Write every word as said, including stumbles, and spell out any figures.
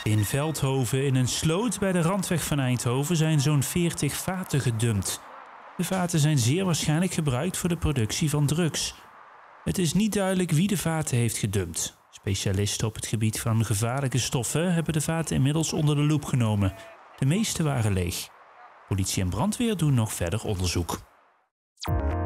In Veldhoven in een sloot bij de randweg van Eindhoven zijn zo'n veertig vaten gedumpt. De vaten zijn zeer waarschijnlijk gebruikt voor de productie van drugs. Het is niet duidelijk wie de vaten heeft gedumpt. Specialisten op het gebied van gevaarlijke stoffen hebben de vaten inmiddels onder de loep genomen. De meeste waren leeg. Politie en brandweer doen nog verder onderzoek.